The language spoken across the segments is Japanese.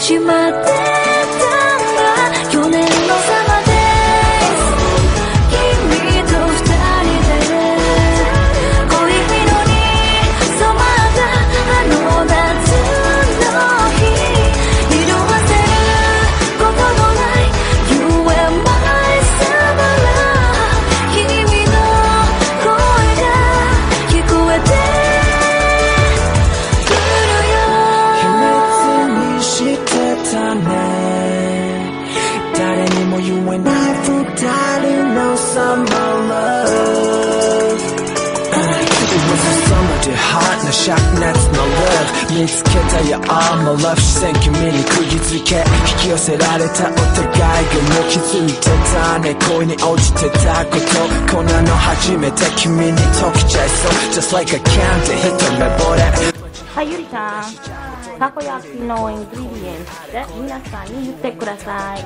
しまってたんだ去年のサマーデイズ君と二人で恋色に染まったあの夏の日色あせることのない You and my summer 君の声が聞こえてくるよ秘密にしてたね誰にも言えない二人の summer love It was a summerで hot な灼熱の love 見つけたよ all my love 視線君に釘付け引き寄せられたお互いがもう気づいてたね恋に落ちてたことこんなの初めて君に溶けちゃいそう Just like a candy 一目惚れはい、ゆりさん、たこ焼きのイングリディエンスで皆さんに言ってください。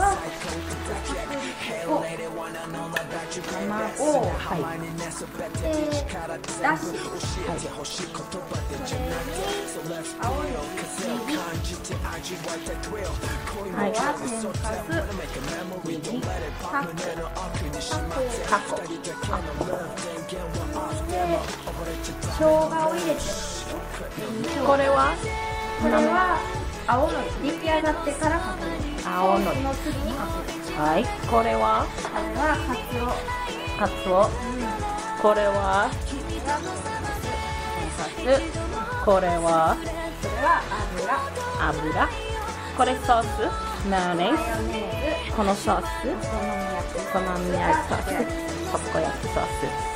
卵、はい。だし、はい。青のネギ、はい。タコ、生姜を入れてこれは青のり出来上がってからかける青のりの次にかけるはいこれはカツオこれはこれは油これソースマヨネーズこのソースお好み焼きソースたこ焼きソース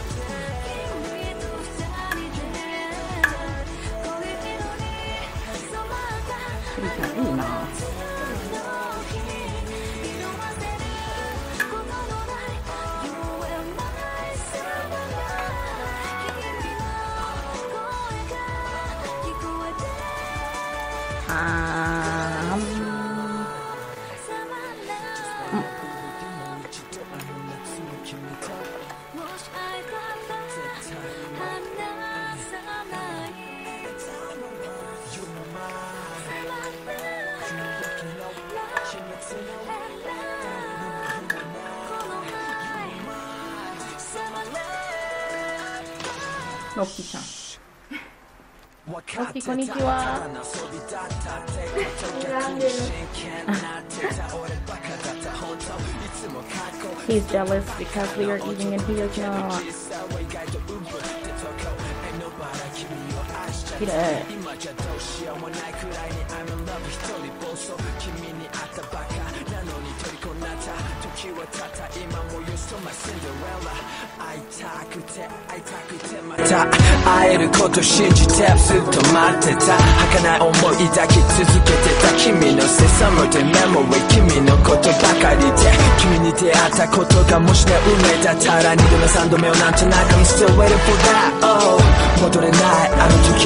いいなロッキーさんロッキーこんにちはHe's jealous because we are eating and he is not きれい会えること信じてずっと待ってた儚い思い抱き続けてた君のセサムでメモリー君のことばかりで君に出会ったことがもしね運命だったら2度目3度目をなんとなく I'm still waiting for that oh 戻れないあの時